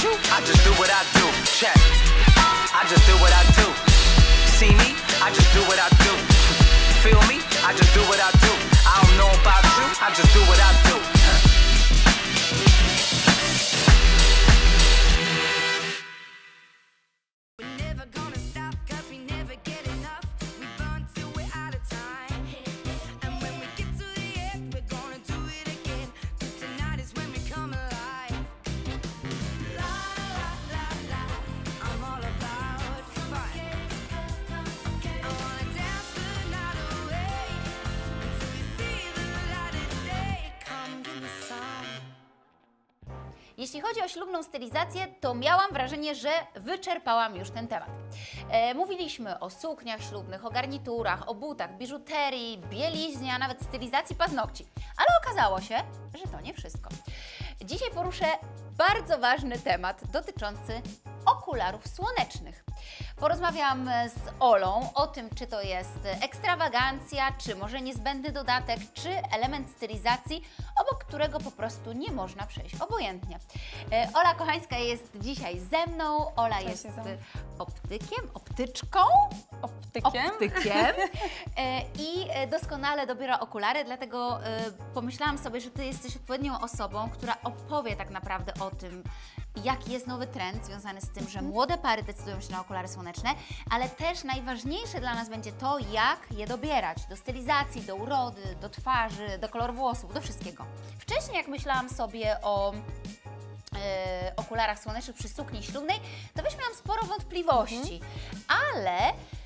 you, I just do what I do. Check. I just do what I do. See me? I just do what I do. Feel me? I just do what I do. I don't know about you, I just do what I do. Jeśli chodzi o ślubną stylizację, to miałam wrażenie, że wyczerpałam już ten temat. Mówiliśmy o sukniach ślubnych, o garniturach, o butach, biżuterii, bieliźnie, a nawet stylizacji paznokci. Ale okazało się, że to nie wszystko. Dzisiaj poruszę bardzo ważny temat dotyczący okularów słonecznych. Porozmawiam z Olą o tym, czy to jest ekstrawagancja, czy może niezbędny dodatek, czy element stylizacji, obok którego po prostu nie można przejść obojętnie. Ola Kochańska jest dzisiaj ze mną. Ola jest optyczką i doskonale dobiera okulary, dlatego pomyślałam sobie, że Ty jesteś odpowiednią osobą, która opowie tak naprawdę o tym, jaki jest nowy trend związany z tym, że młode pary decydują się na okulary słoneczne, ale też najważniejsze dla nas będzie to, jak je dobierać do stylizacji, do urody, do twarzy, do koloru włosów, do wszystkiego. Wcześniej jak myślałam sobie o okularach słonecznych przy sukni ślubnej, to wiesz, miałam sporo wątpliwości, ale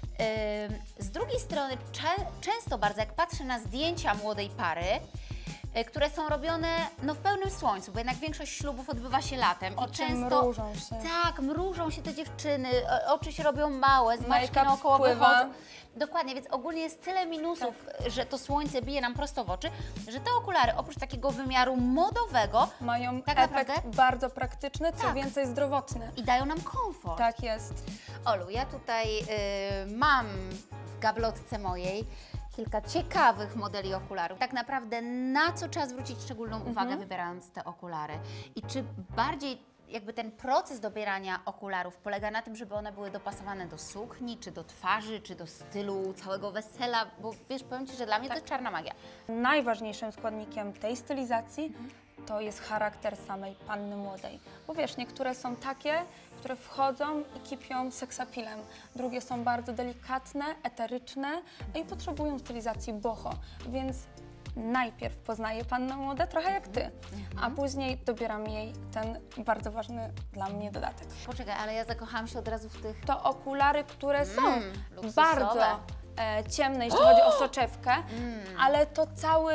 z drugiej strony często bardzo, jak patrzę na zdjęcia młodej pary, które są robione w pełnym słońcu, bo jednak większość ślubów odbywa się latem. I często mrużą się. Tak, mrużą się te dziewczyny, oczy się robią małe, zmarszczki naokoło wychodzą. Dokładnie, więc ogólnie jest tyle minusów, że to słońce bije nam prosto w oczy, że te okulary oprócz takiego wymiaru modowego mają tak efekt naprawdę bardzo praktyczny, co więcej zdrowotny. I dają nam komfort. Tak jest. Olu, ja tutaj mam w gablotce mojej kilka ciekawych modeli okularów. Tak naprawdę na co trzeba zwrócić szczególną uwagę, wybierając te okulary? I czy bardziej jakby ten proces dobierania okularów polega na tym, żeby one były dopasowane do sukni, czy do twarzy, czy do stylu całego wesela? Bo wiesz, powiem Ci, że dla mnie to jest czarna magia. Najważniejszym składnikiem tej stylizacji to jest charakter samej panny młodej. Bo wiesz, niektóre są takie, które wchodzą i kipią seksapilem. Drugie są bardzo delikatne, eteryczne i potrzebują stylizacji boho. Więc najpierw poznaję pannę młodę, trochę jak Ty, a później dobieram jej ten bardzo ważny dla mnie dodatek. Poczekaj, ale ja zakochałam się od razu w tych... To okulary, które są luksusowe. bardzo ciemne, jeśli chodzi o soczewkę, ale to cały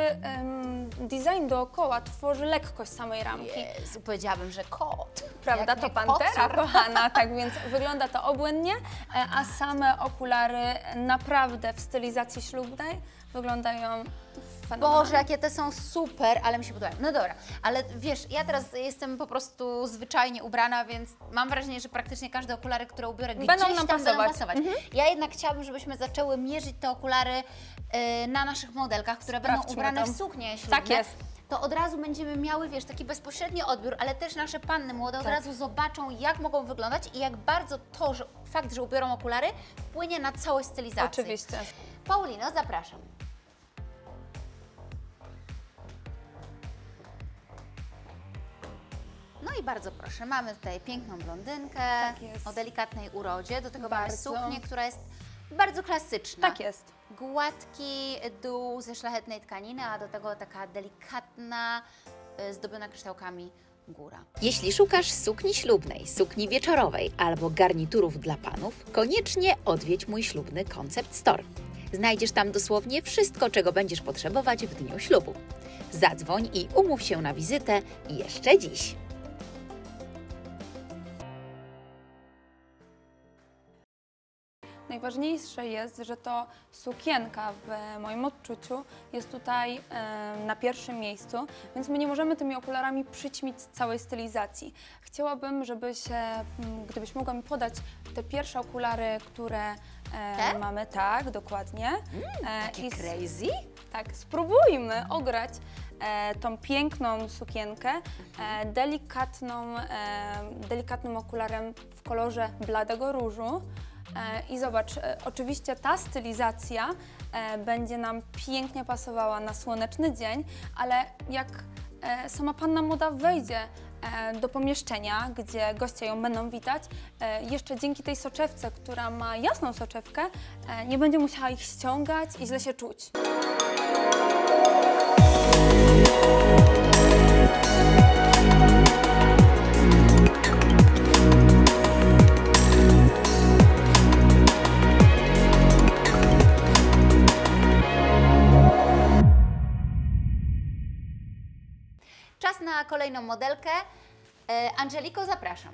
design dookoła tworzy lekkość samej ramki. Jezu, powiedziałabym, że kot. Prawda, jak to nie pantera kocar. kochana, tak więc wygląda to obłędnie, a same okulary naprawdę w stylizacji ślubnej wyglądają fenomenalnie. Boże, jakie te są super, ale mi się podobają. No dobra, ale wiesz, ja teraz jestem po prostu zwyczajnie ubrana, więc mam wrażenie, że praktycznie każde okulary, które ubiorę gdzieś Będą nam tam pasować. będą pasować. Ja jednak chciałabym, żebyśmy zaczęły mierzyć te okulary na naszych modelkach, które będą ubrane w suknie ślubne. Tak jest. To od razu będziemy miały, wiesz, taki bezpośredni odbiór, ale też nasze panny młode od razu zobaczą, jak mogą wyglądać i jak bardzo to, że fakt, że ubiorą okulary, wpłynie na całość stylizacji. Oczywiście. Paulino, zapraszam. No i bardzo proszę, mamy tutaj piękną blondynkę o delikatnej urodzie, do tego mamy suknię, która jest bardzo klasyczna. Tak jest. Gładki dół ze szlachetnej tkaniny, a do tego taka delikatna, zdobiona kryształkami góra. Jeśli szukasz sukni ślubnej, sukni wieczorowej albo garniturów dla panów, koniecznie odwiedź mój ślubny Concept Store. Znajdziesz tam dosłownie wszystko, czego będziesz potrzebować w dniu ślubu. Zadzwoń i umów się na wizytę jeszcze dziś. Najważniejsze jest, że to sukienka w moim odczuciu jest tutaj na pierwszym miejscu, więc my nie możemy tymi okularami przyćmić całej stylizacji. Chciałabym, gdybyś mogła mi podać te pierwsze okulary, które mamy, tak, dokładnie. Takie crazy? Tak, spróbujmy ograć tą piękną sukienkę delikatnym okularem w kolorze bladego różu. I zobacz, oczywiście ta stylizacja będzie nam pięknie pasowała na słoneczny dzień, ale jak sama panna młoda wejdzie do pomieszczenia, gdzie goście ją będą witać, jeszcze dzięki tej soczewce, która ma jasną soczewkę, nie będzie musiała ich ściągać i źle się czuć. Czas na kolejną modelkę. Angeliko, zapraszam.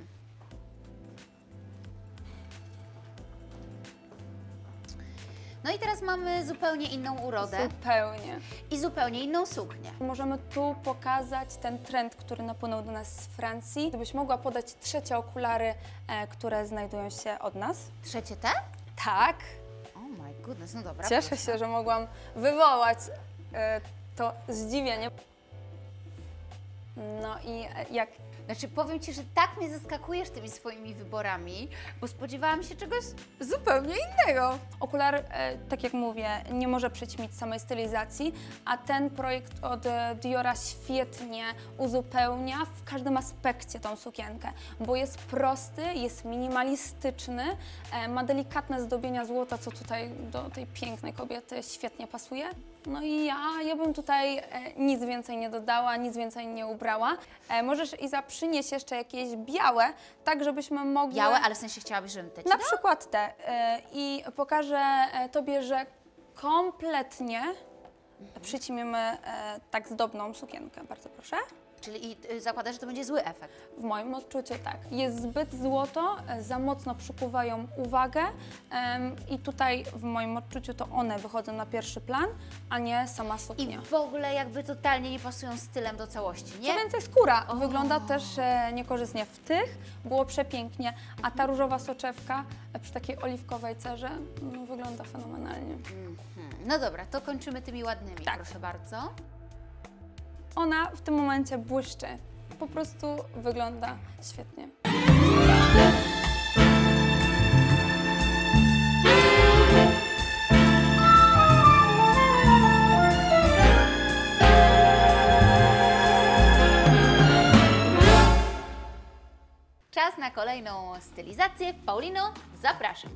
No i teraz mamy zupełnie inną urodę Zupełnie. i zupełnie inną suknię. Możemy tu pokazać ten trend, który napłynął do nas z Francji. Gdybyś mogła podać trzecie okulary, które znajdują się od nas. Trzecie te? Tak. Oh my goodness, no dobra. Cieszę proszę. się, że mogłam wywołać to zdziwienie. No i jak Znaczy, powiem Ci, że tak mnie zaskakujesz tymi swoimi wyborami, bo spodziewałam się czegoś zupełnie innego. okular, tak jak mówię, nie może przyćmić samej stylizacji, a ten projekt od Diora świetnie uzupełnia w każdym aspekcie tą sukienkę, bo jest prosty, jest minimalistyczny, ma delikatne zdobienia złota, co tutaj do tej pięknej kobiety świetnie pasuje. No i ja bym tutaj nic więcej nie dodała, nic więcej nie ubrała. Możesz, Iza, przynieść jeszcze jakieś białe, tak żebyśmy mogli... Białe, ale w sensie chciałabyś, żebym te ci Na dała? przykład te. I pokażę Tobie, że kompletnie przyćmimy tak zdobną sukienkę. Bardzo proszę. Czyli zakładasz, że to będzie zły efekt. W moim odczuciu tak. Jest zbyt złoto, za mocno przykuwają uwagę i tutaj w moim odczuciu to one wychodzą na pierwszy plan, a nie sama I suknia. w ogóle jakby totalnie nie pasują stylem do całości, nie? Co więcej, skóra wygląda też niekorzystnie. W tych było przepięknie, a ta różowa soczewka przy takiej oliwkowej cerze wygląda fenomenalnie. No dobra, to kończymy tymi ładnymi, Tak. proszę bardzo. Ona w tym momencie błyszczy. Po prostu wygląda świetnie. Czas na kolejną stylizację. Paulino, zapraszam.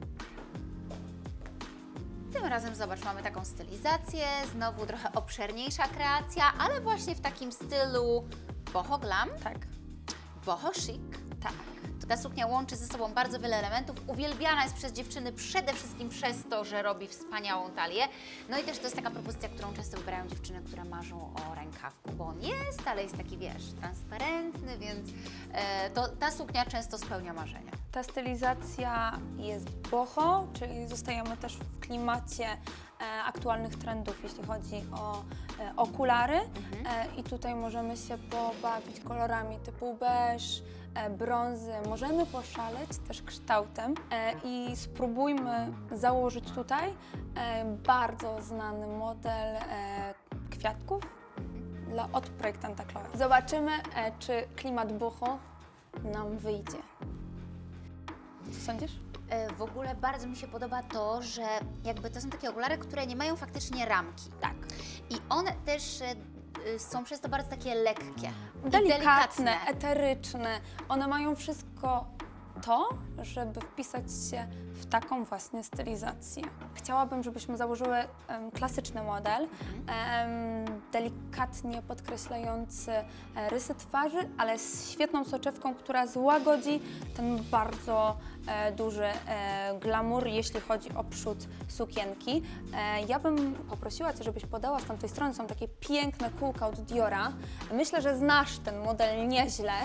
Tym razem zobacz, mamy taką stylizację, znowu trochę obszerniejsza kreacja, ale właśnie w takim stylu boho glam, Tak. boho chic. Tak. Ta suknia łączy ze sobą bardzo wiele elementów, uwielbiana jest przez dziewczyny przede wszystkim przez to, że robi wspaniałą talię. No i też to jest taka propozycja, którą często wybierają dziewczyny, które marzą o rękawku, bo on jest, ale jest taki, wiesz, transparentny, więc ta suknia często spełnia marzenia. Ta stylizacja jest boho, czyli zostajemy też w klimacie aktualnych trendów, jeśli chodzi o okulary. I tutaj możemy się pobawić kolorami typu beż, brązy. Możemy poszaleć też kształtem i spróbujmy założyć tutaj bardzo znany model kwiatków od projektanta Chloe. Zobaczymy, czy klimat boho nam wyjdzie. Co sądzisz? W ogóle bardzo mi się podoba to, że jakby to są takie okulary, które nie mają faktycznie ramki. Tak. I one też są przez to bardzo takie lekkie. i Delikatne, eteryczne. One mają wszystko to, żeby wpisać się w taką właśnie stylizację. Chciałabym, żebyśmy założyły klasyczny model, delikatnie podkreślający rysy twarzy, ale z świetną soczewką, która złagodzi ten bardzo duży glamour, jeśli chodzi o przód sukienki. Ja bym poprosiła Cię, żebyś podała z tamtej strony, są takie piękne kółka od Diora. Myślę, że znasz ten model nieźle.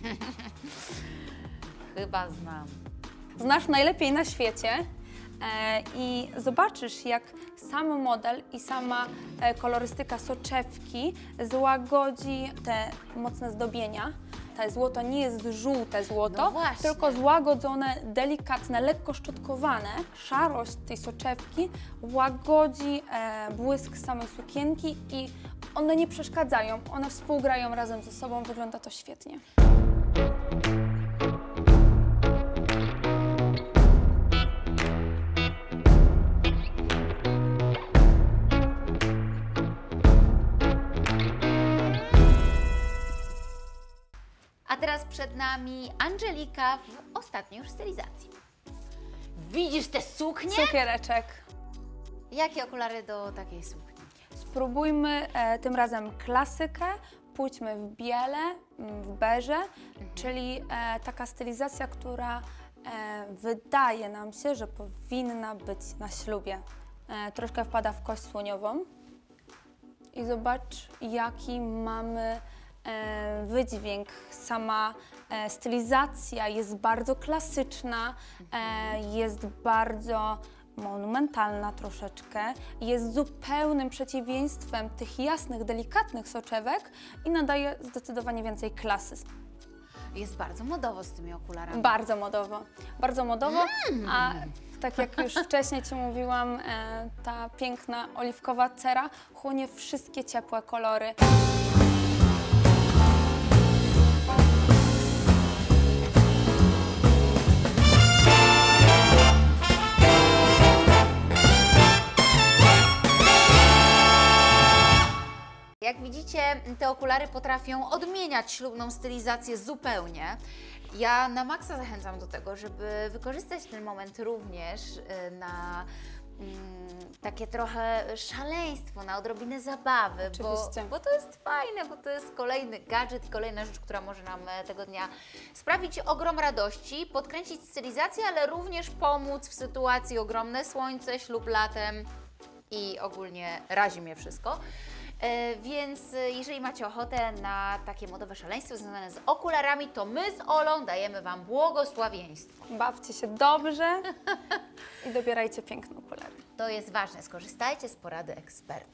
Chyba znam. Znasz najlepiej na świecie i zobaczysz, jak sam model i sama kolorystyka soczewki złagodzi te mocne zdobienia złote. Złoto nie jest żółte złoto, No właśnie. tylko złagodzone, delikatne, lekko szczotkowane. Szarość tej soczewki łagodzi błysk samej sukienki i one nie przeszkadzają, one współgrają razem ze sobą, wygląda to świetnie. A teraz przed nami Angelika w ostatniej już stylizacji. Widzisz te suknie? Cukiereczek. Jakie okulary do takiej sukni? Spróbujmy tym razem klasykę, pójdźmy w biele, w beże, czyli taka stylizacja, która wydaje nam się, że powinna być na ślubie. Troszkę wpada w kość słoniową i zobacz, jaki mamy wydźwięk. Sama stylizacja jest bardzo klasyczna, jest bardzo monumentalna troszeczkę, jest zupełnym przeciwieństwem tych jasnych, delikatnych soczewek i nadaje zdecydowanie więcej klasy. Jest bardzo modowo z tymi okularami. Bardzo modowo. Bardzo modowo, a tak jak już wcześniej Ci mówiłam, ta piękna oliwkowa cera chłonie wszystkie ciepłe kolory. Jak widzicie, te okulary potrafią odmieniać ślubną stylizację zupełnie. Ja na maksa zachęcam do tego, żeby wykorzystać ten moment również na takie trochę szaleństwo, na odrobinę zabawy, bo to jest fajne, bo to jest kolejny gadżet, kolejna rzecz, która może nam tego dnia sprawić ogrom radości, podkręcić stylizację, ale również pomóc w sytuacji ogromne słońce, ślub latem i ogólnie razi mnie wszystko. Więc jeżeli macie ochotę na takie modowe szaleństwo związane z okularami, to my z Olą dajemy Wam błogosławieństwo. Bawcie się dobrze i dobierajcie piękne okulary. To jest ważne, skorzystajcie z porady eksperta.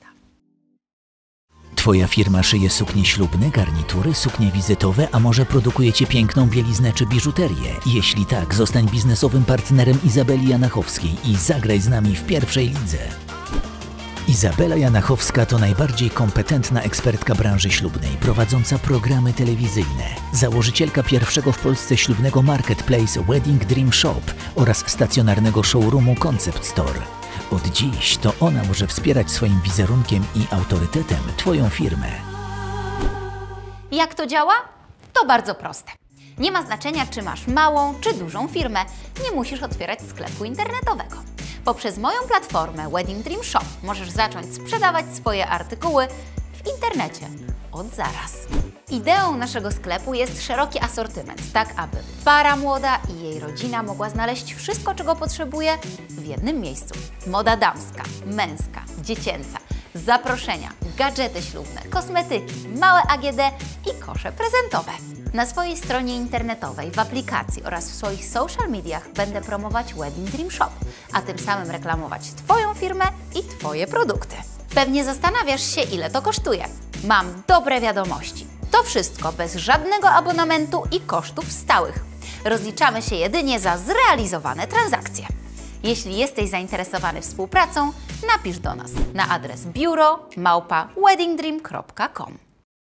Twoja firma szyje suknie ślubne, garnitury, suknie wizytowe, a może produkujecie piękną bieliznę czy biżuterię? Jeśli tak, zostań biznesowym partnerem Izabeli Janachowskiej i zagraj z nami w pierwszej lidze. Izabela Janachowska to najbardziej kompetentna ekspertka branży ślubnej, prowadząca programy telewizyjne, założycielka pierwszego w Polsce ślubnego marketplace Wedding Dream Shop oraz stacjonarnego showroomu Concept Store. Od dziś to ona może wspierać swoim wizerunkiem i autorytetem Twoją firmę. Jak to działa? To bardzo proste. Nie ma znaczenia, czy masz małą, czy dużą firmę. Nie musisz otwierać sklepu internetowego. Poprzez moją platformę Wedding Dream Shop możesz zacząć sprzedawać swoje artykuły w internecie od zaraz. Ideą naszego sklepu jest szeroki asortyment, tak aby para młoda i jej rodzina mogła znaleźć wszystko, czego potrzebuje w jednym miejscu. Moda damska, męska, dziecięca, zaproszenia, gadżety ślubne, kosmetyki, małe AGD i kosze prezentowe. Na swojej stronie internetowej, w aplikacji oraz w swoich social mediach będę promować Wedding Dream Shop, a tym samym reklamować Twoją firmę i Twoje produkty. Pewnie zastanawiasz się, ile to kosztuje. Mam dobre wiadomości. To wszystko bez żadnego abonamentu i kosztów stałych. Rozliczamy się jedynie za zrealizowane transakcje. Jeśli jesteś zainteresowany współpracą, napisz do nas na adres biuro@weddingdream.com.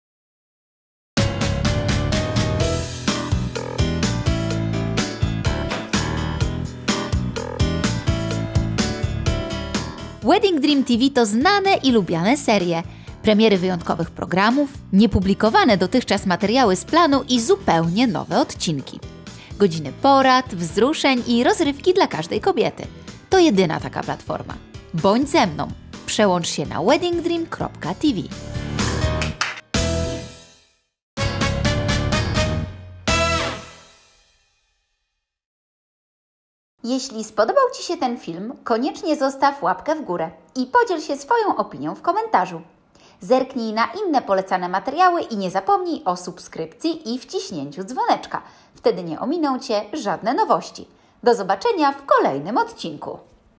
Wedding Dream TV to znane i lubiane serie, premiery wyjątkowych programów, niepublikowane dotychczas materiały z planu i zupełnie nowe odcinki. Godziny porad, wzruszeń i rozrywki dla każdej kobiety. To jedyna taka platforma. Bądź ze mną. Przełącz się na weddingdream.tv. Jeśli spodobał Ci się ten film, koniecznie zostaw łapkę w górę i podziel się swoją opinią w komentarzu. Zerknij na inne polecane materiały i nie zapomnij o subskrypcji i wciśnięciu dzwoneczka. Wtedy nie ominą Cię żadne nowości. Do zobaczenia w kolejnym odcinku.